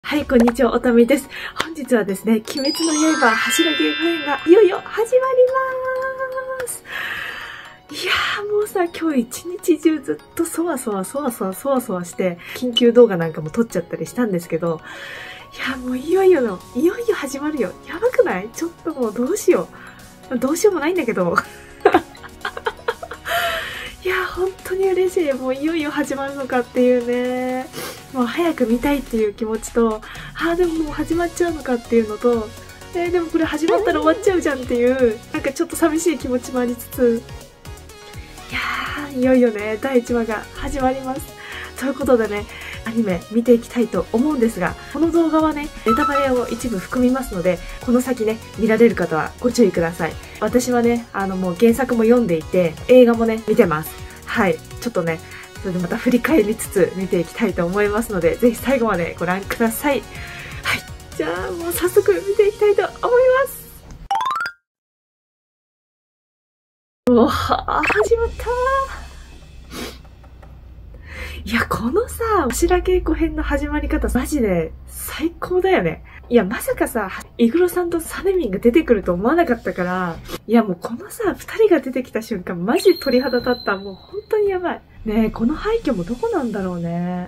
はい、こんにちは、おたみです。本日はですね、鬼滅の刃柱ゲーム編がいよいよ始まります。いやーもうさ、今日一日中ずっとそわそわして、緊急動画なんかも撮っちゃったりしたんですけど、いやもういよいよ始まるよ。やばくない？ちょっともうどうしよう。どうしようもないんだけど。いや本当に嬉しい。もういよいよ始まるのかっていうね。もう早く見たいっていう気持ちと、でももう始まっちゃうのかっていうのと、でもこれ始まったら終わっちゃうじゃんっていう、なんかちょっと寂しい気持ちもありつつ、いやー、いよいよね、第1話が始まります。ということでね、アニメ見ていきたいと思うんですが、この動画はね、ネタバレを一部含みますので、この先ね、見られる方はご注意ください。私はね、もう原作も読んでいて、映画もね、見てます。はい、ちょっとね、それでまた振り返りつつ見ていきたいと思いますので、ぜひ最後までご覧ください。はい、じゃあもう早速見ていきたいと思います。おは始まったー。いや、このさ、柱稽古編の始まり方、マジで最高だよね。いや、まさかさ、イグロさんとサネミンが出てくると思わなかったから、いやもうこのさ、二人が出てきた瞬間、マジ鳥肌立った。もう本当にやばい。ねえ、この廃墟もどこなんだろうね。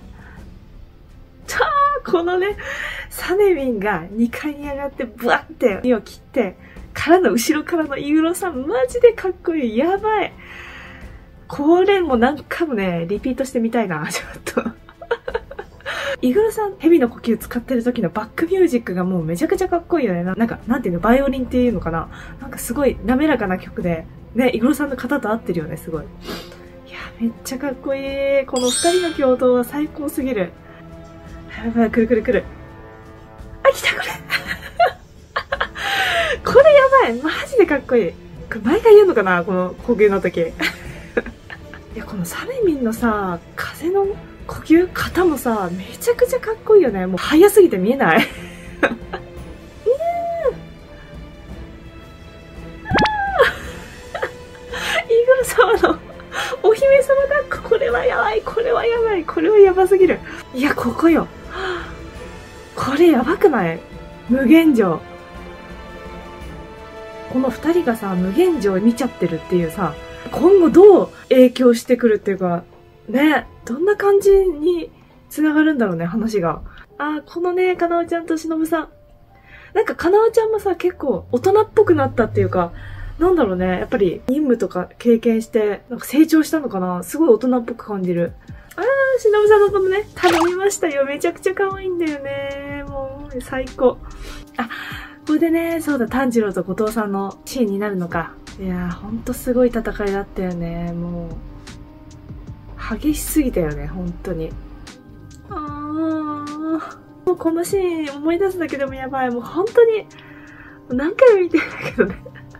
このね、サネミンが2階に上がって、ブワッて身を切って、からの後ろからのイグロさん、マジでかっこいい。やばい。これも何回もね、リピートしてみたいな、ちょっと。イグロさん、蛇の呼吸使ってる時のバックミュージックがもうめちゃくちゃかっこいいよね。なんか、なんていうの、バイオリンっていうのかな。なんかすごい滑らかな曲で、ね、イグロさんの方と合ってるよね、すごい。いや、めっちゃかっこいい。この二人の共闘は最高すぎる。やばい、来る。あ、来た、これ。これやばい。マジでかっこいい。これ毎回言うのかな、この呼吸の時。いや、このサネミンのさ、風の呼吸方もさ、めちゃくちゃかっこいいよね。もう早すぎて見えない。イーグル様のお姫様抱っこ。これはやばい。これはやばすぎる。いや、ここよ。これやばくない？無限城。この二人がさ、無限城見ちゃってるっていうさ、今後どう影響してくるっていうか、ね、どんな感じに繋がるんだろうね、話が。このね、かなおちゃんとしのぶさん。なんかかなおちゃんもさ、結構大人っぽくなったっていうか、なんだろうね、やっぱり任務とか経験して、なんか成長したのかな。すごい大人っぽく感じる。しのぶさんのことね、頼みましたよ。めちゃくちゃ可愛いんだよね。もう、最高。これでね、そうだ、炭治郎と後藤さんのシーンになるのか。いやー、ほんとすごい戦いだったよね。もう、激しすぎたよね、ほんとに。もうこのシーン思い出すだけでもやばい。もうほんとに、何回も見てるんだけどね。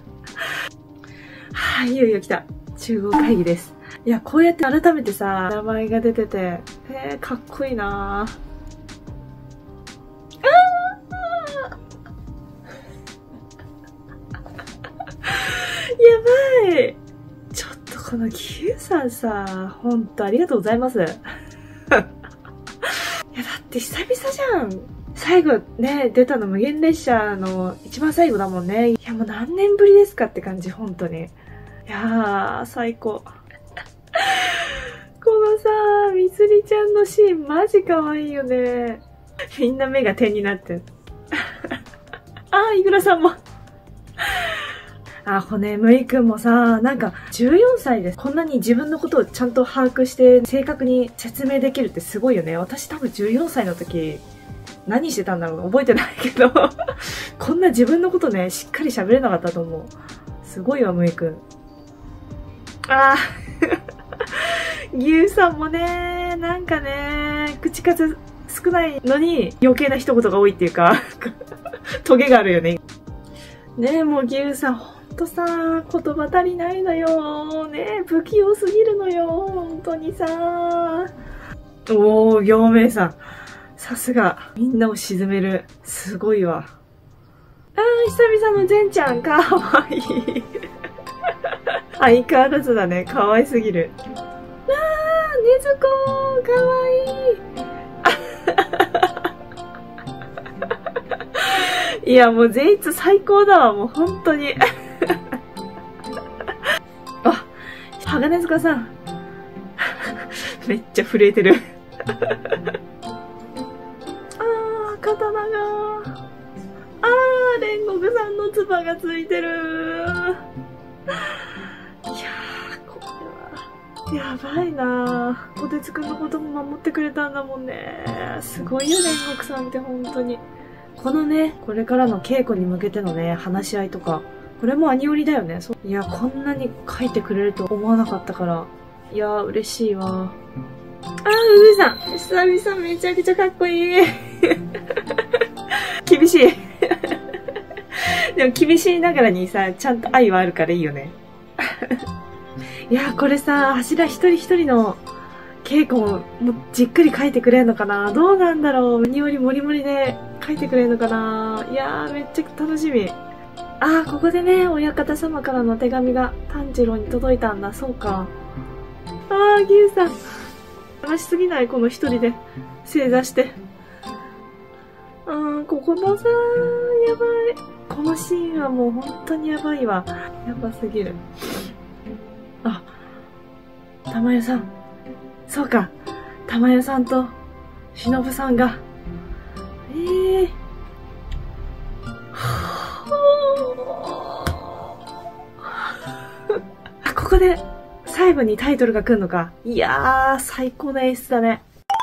いよいよ来た。中合会議です。いや、こうやって改めてさ、名前が出てて、かっこいいなぁ。やばい。ちょっとこのキューさんさ、ほんとありがとうございます。いや、だって久々じゃん。最後ね、出たの無限列車の一番最後だもんね。いや、もう何年ぶりですかって感じ、ほんとに。いやー、最高。このさ、みつりちゃんのシーンマジ可愛いよね。みんな目が点になってる。イグラさんも。骨むいくんもさ、なんか14歳でこんなに自分のことをちゃんと把握して正確に説明できるってすごいよね。私多分14歳の時何してたんだろう、覚えてないけどこんな自分のことね、しっかり喋れなかったと思う。すごいわ、むいくん。牛さんもね、なんかね、口数少ないのに余計な一言が多いっていうかトゲがあるよね。ねえ、もう牛さんほんとさ、言葉足りないのよ。ねえ、不器用すぎるのよ。本当にさ。行明さん。さすが。みんなを沈める。すごいわ。久々の善ちゃん、かわいい。相変わらずだね。かわいすぎる。ねずこかわいい。 いや、もう善逸最高だわ、もう本当に。あ、鋼塚さん。めっちゃ震えてる。刀が。煉獄さんの唾がついてる。いやー、これは、やばいなぁ。こてつくんのことも守ってくれたんだもんね。すごいよ、煉獄さんって本当に。このね、これからの稽古に向けてのね、話し合いとか、これもアニオリだよね。いや、こんなに書いてくれると思わなかったから。いやー、嬉しいわ。うずさん。久々めちゃくちゃかっこいい。厳しい。でも厳しいながらにさ、ちゃんと愛はあるからいいよね。いや、これさ、柱一人一人の稽古もじっくり書いてくれるのかな。どうなんだろう。によりもりもりで書いてくれるのかな。いやー、めっちゃ楽しみ。ここでね、親方様からの手紙が炭治郎に届いたんだ。そうか。ギュウさん。話しすぎない？この一人で正座して。ここのさ、やばい。このシーンはもう本当にやばいわ。やばすぎる。玉代さん。そうか。玉代さんと忍さんが。ここで最後にタイトルが来るのか。いやー、最高な演出だね。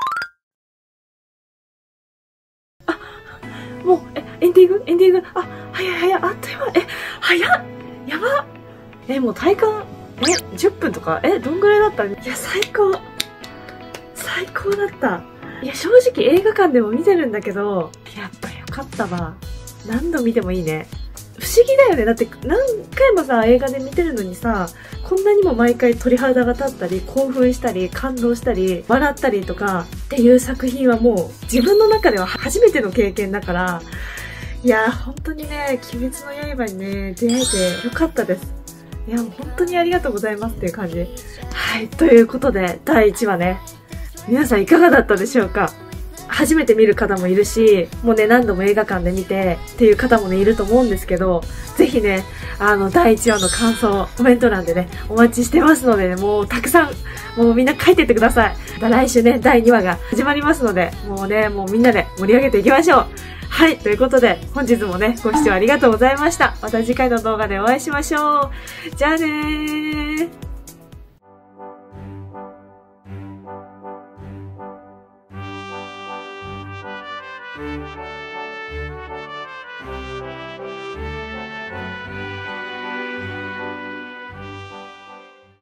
もう、エンディング。早っ、あっという間。早っ。やば。もう体感、10分とか、どんぐらいだった？いや、最高だった。いや、正直映画館でも見てるんだけど、やっぱよかったわ。何度見てもいいね。不思議だよね。だって何回もさ、映画で見てるのにさ、こんなにも毎回鳥肌が立ったり、興奮したり、感動したり、笑ったりとかっていう作品はもう自分の中では初めての経験だから、いや、本当にね、鬼滅の刃にね、出会えてよかったです。いや、もう本当にありがとうございますっていう感じ。はい、ということで、第1話ね、皆さんいかがだったでしょうか？初めて見る方もいるし、もうね、何度も映画館で見てっていう方もね、いると思うんですけど、ぜひね、第1話の感想、コメント欄でね、お待ちしてますので、もうたくさん、もうみんな書いてってください。来週ね、第2話が始まりますので、もうね、もうみんなで盛り上げていきましょう。はい、ということで、本日もね、ご視聴ありがとうございました。また次回の動画でお会いしましょう。じゃあねー。